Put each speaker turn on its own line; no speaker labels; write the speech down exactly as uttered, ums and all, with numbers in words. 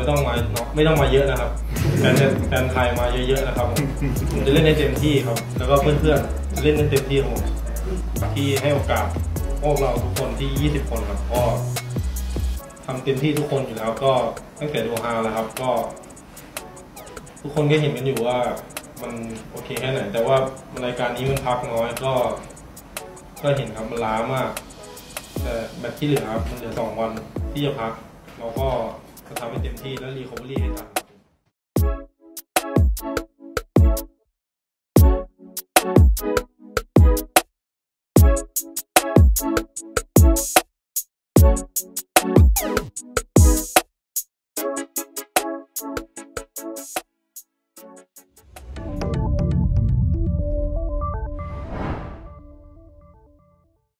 ไม่ต้องมาไม่ต้องมาเยอะนะครับแฟนแฟนไทยมาเยอะๆนะครับผมจะเล่นในเต็มที่ครับแล้วก็เพื่อนๆจะเล่นในเต็มที่ของผมที่ให้โอกาสพวกเราทุกคนที่ยี่สิบคนครับก็ทำเต็มที่ทุกคนอยู่แล้วก็ตั้งแต่โดฮาแล้วครับก็ทุกคนก็เห็นกันอยู่ว่ามันโอเคแค่ไหนแต่ว่ารายการนี้มันพักน้อยก็ก็เห็นครับมันล้ามากแต่แมตช์ที่เหลือครับมันเหลือสองวันที่จะพักเราก็จะทำให้เต็มที่และรีคอเวอรี่ให้ทันครับ